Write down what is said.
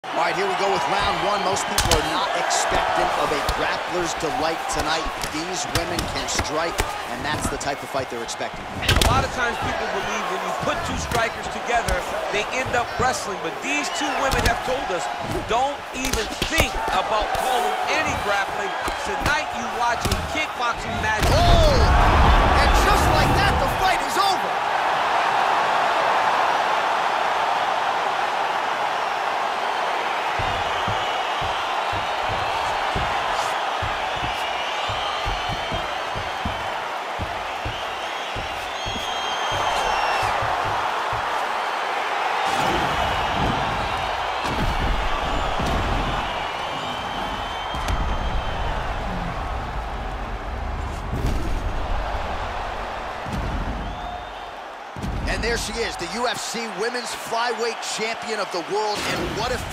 All right, here we go with round one. Most people are not expectant of a grappler's delight tonight. These women can strike, and that's the type of fight they're expecting. A lot of times people believe when you put two strikers together, they end up wrestling. But these two women have told us, don't even think about calling any grappling. Tonight you watch a kickboxing match. Oh! And just like that, the fight is over. And there she is, the UFC Women's Flyweight Champion of the World, and what a